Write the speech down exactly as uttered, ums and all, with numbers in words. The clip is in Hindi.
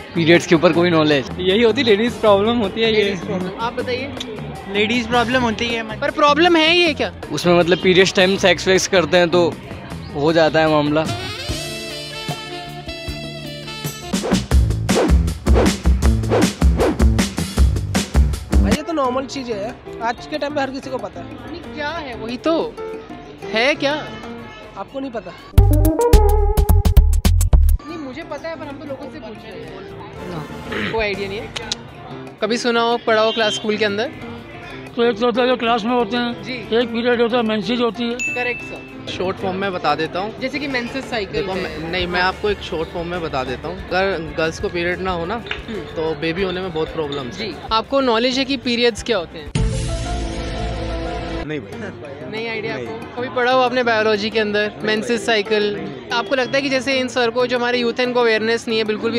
पीरियड्स के ऊपर कोई नॉलेज, यही होती लेडीज प्रॉब्लम होती है ये। आप बताइए। लेडीज प्रॉब्लम होती है, पर प्रॉब्लम है ये क्या? उसमें मतलब पीरियड्स टाइम सेक्स वेक्स करते हैं तो हो जाता है मामला। भाई ये तो नॉर्मल चीज है, आज के टाइम पे हर किसी को पता है। नहीं, क्या है वही तो है क्या? आपको नहीं पता? नहीं, मुझे पता है पर हम तो लोगों से पूछ रहे हैं, कोई आइडिया नहीं है। कभी सुना हो, पढ़ा हो क्लास स्कूल के अंदर? तो एक तो होता है जो क्लास में होते हैं जी, एक पीरियड होता है मेंसेज होती है। Correct sir. शॉर्ट फॉर्म में बता देता हूँ। जैसे कि मेंसेस साइकिल देखो है। मैं, नहीं मैं आपको एक शॉर्ट फॉर्म में बता देता हूँ। अगर गर्ल्स को पीरियड ना हो ना तो बेबी होने में बहुत प्रॉब्लम जी। आपको नॉलेज है कि पीरियड्स क्या होते हैं? नहीं भाई, नहीं आइडिया आपको? कभी पढ़ा हो आपने बायोलॉजी के अंदर मेंसेस साइकिल? आपको लगता है कि जैसे इन सर को, जो हमारे यूथ है, इनको अवेयरनेस नहीं है बिल्कुल भी?